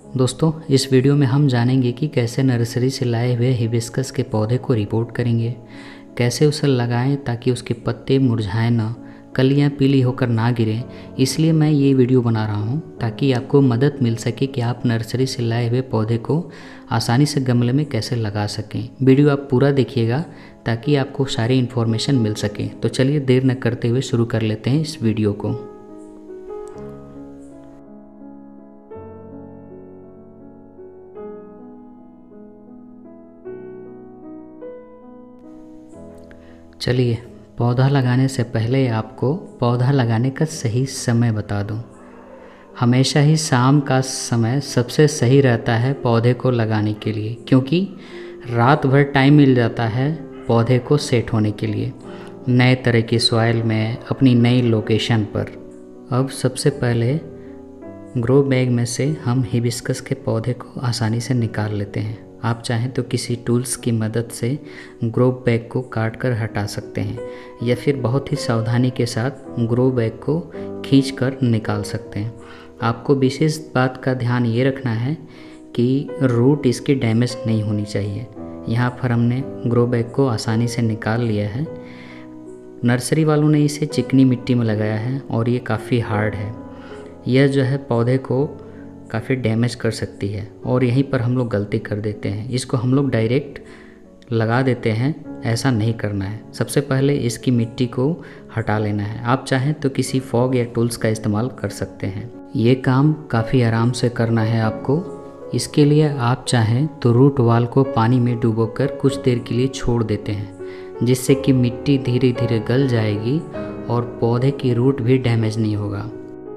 दोस्तों, इस वीडियो में हम जानेंगे कि कैसे नर्सरी से लाए हुए हिबिस्कस के पौधे को रिपोर्ट करेंगे, कैसे उसे लगाएं ताकि उसके पत्ते मुरझाएं ना, कलियां पीली होकर ना गिरें। इसलिए मैं ये वीडियो बना रहा हूं ताकि आपको मदद मिल सके कि आप नर्सरी से लाए हुए पौधे को आसानी से गमले में कैसे लगा सकें। वीडियो आप पूरा देखिएगा ताकि आपको सारी इन्फॉर्मेशन मिल सके। तो चलिए देर न करते हुए शुरू कर लेते हैं इस वीडियो को। चलिए, पौधा लगाने से पहले आपको पौधा लगाने का सही समय बता दूं। हमेशा ही शाम का समय सबसे सही रहता है पौधे को लगाने के लिए, क्योंकि रात भर टाइम मिल जाता है पौधे को सेट होने के लिए नए तरह की सॉइल में, अपनी नई लोकेशन पर। अब सबसे पहले ग्रो बैग में से हम हिबिस्कस के पौधे को आसानी से निकाल लेते हैं। आप चाहें तो किसी टूल्स की मदद से ग्रो बैग को काट कर हटा सकते हैं, या फिर बहुत ही सावधानी के साथ ग्रो बैग को खींच कर निकाल सकते हैं। आपको विशेष बात का ध्यान ये रखना है कि रूट इसकी डैमेज नहीं होनी चाहिए। यहाँ पर हमने ग्रो बैग को आसानी से निकाल लिया है। नर्सरी वालों ने इसे चिकनी मिट्टी में लगाया है और ये काफ़ी हार्ड है। यह जो है पौधे को काफ़ी डैमेज कर सकती है और यहीं पर हम लोग गलती कर देते हैं। इसको हम लोग डायरेक्ट लगा देते हैं, ऐसा नहीं करना है। सबसे पहले इसकी मिट्टी को हटा लेना है। आप चाहें तो किसी फॉग या टूल्स का इस्तेमाल कर सकते हैं। ये काम काफ़ी आराम से करना है आपको। इसके लिए आप चाहें तो रूट वाल को पानी में डुबोकर कुछ देर के लिए छोड़ देते हैं, जिससे कि मिट्टी धीरे धीरे गल जाएगी और पौधे की रूट भी डैमेज नहीं होगा।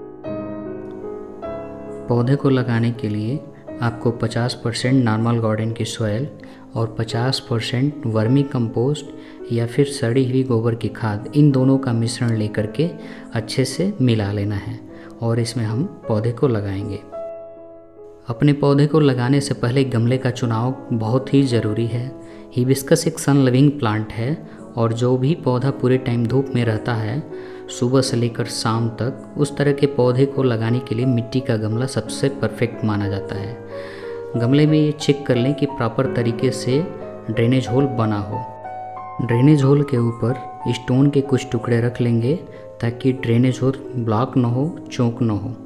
पौधे को लगाने के लिए आपको 50% नॉर्मल गार्डन की सॉइल और 50% वर्मी कंपोस्ट या फिर सड़ी हुई गोबर की खाद, इन दोनों का मिश्रण लेकर के अच्छे से मिला लेना है और इसमें हम पौधे को लगाएंगे। अपने पौधे को लगाने से पहले गमले का चुनाव बहुत ही ज़रूरी है। हिबिस्कस एक सन लविंग प्लांट है और जो भी पौधा पूरे टाइम धूप में रहता है, सुबह से लेकर शाम तक, उस तरह के पौधे को लगाने के लिए मिट्टी का गमला सबसे परफेक्ट माना जाता है। गमले में ये चेक कर लें कि प्रॉपर तरीके से ड्रेनेज होल बना हो। ड्रेनेज होल के ऊपर स्टोन के कुछ टुकड़े रख लेंगे ताकि ड्रेनेज होल ब्लॉक न हो, चौक न हो।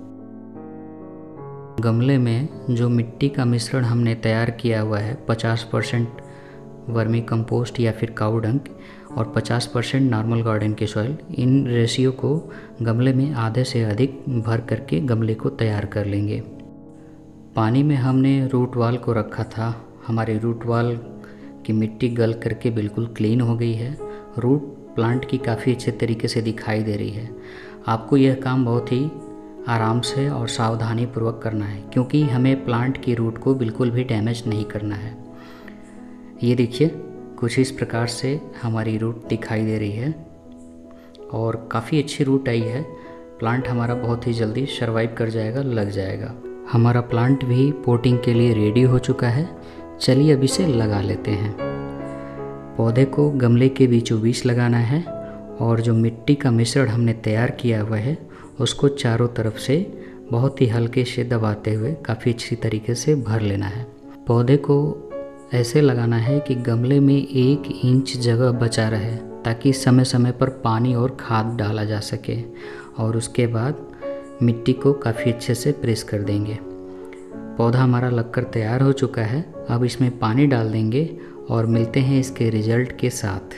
गमले में जो मिट्टी का मिश्रण हमने तैयार किया हुआ है, 50% वर्मी कंपोस्ट या फिर काऊ डंग और 50% नॉर्मल गार्डन की सॉइल, इन रेशियो को गमले में आधे से अधिक भर करके गमले को तैयार कर लेंगे। पानी में हमने रूट वाल को रखा था। हमारी रूट वाल की मिट्टी गल करके बिल्कुल क्लीन हो गई है। रूट प्लांट की काफ़ी अच्छे तरीके से दिखाई दे रही है। आपको यह काम बहुत ही आराम से और सावधानी पूर्वक करना है, क्योंकि हमें प्लांट की रूट को बिल्कुल भी डैमेज नहीं करना है। ये देखिए, कुछ इस प्रकार से हमारी रूट दिखाई दे रही है और काफ़ी अच्छी रूट आई है। प्लांट हमारा बहुत ही जल्दी सर्वाइव कर जाएगा, लग जाएगा। हमारा प्लांट भी पोटिंग के लिए रेडी हो चुका है। चलिए अब इसे लगा लेते हैं। पौधे को गमले के बीचों बीच लगाना है और जो मिट्टी का मिश्रण हमने तैयार किया हुआ है उसको चारों तरफ से बहुत ही हल्के से दबाते हुए काफ़ी अच्छी तरीके से भर लेना है। पौधे को ऐसे लगाना है कि गमले में 1 इंच जगह बचा रहे, ताकि समय समय पर पानी और खाद डाला जा सके। और उसके बाद मिट्टी को काफ़ी अच्छे से प्रेस कर देंगे। पौधा हमारा लगकर तैयार हो चुका है। अब इसमें पानी डाल देंगे और मिलते हैं इसके रिजल्ट के साथ।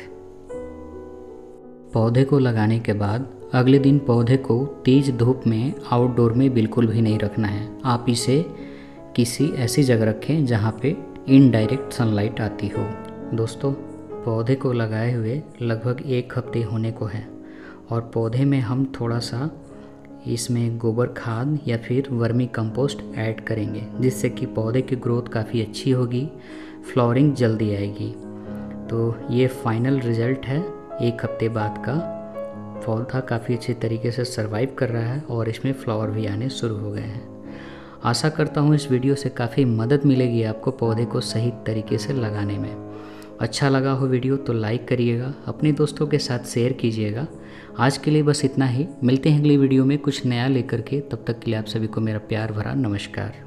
पौधे को लगाने के बाद अगले दिन पौधे को तेज धूप में आउटडोर में बिल्कुल भी नहीं रखना है। आप इसे किसी ऐसी जगह रखें जहाँ पे इनडायरेक्ट सनलाइट आती हो। दोस्तों, पौधे को लगाए हुए लगभग 1 हफ्ते होने को है और पौधे में हम थोड़ा सा इसमें गोबर खाद या फिर वर्मी कंपोस्ट ऐड करेंगे, जिससे कि पौधे की ग्रोथ काफ़ी अच्छी होगी, फ्लावरिंग जल्दी आएगी। तो ये फाइनल रिज़ल्ट है 1 हफ्ते बाद का। पौधा काफ़ी अच्छे तरीके से सर्वाइव कर रहा है और इसमें फ्लावर भी आने शुरू हो गए हैं। आशा करता हूँ इस वीडियो से काफ़ी मदद मिलेगी आपको पौधे को सही तरीके से लगाने में। अच्छा लगा हो वीडियो तो लाइक करिएगा, अपने दोस्तों के साथ शेयर कीजिएगा। आज के लिए बस इतना ही। मिलते हैं अगली वीडियो में कुछ नया लेकर के। तब तक के लिए आप सभी को मेरा प्यार भरा नमस्कार।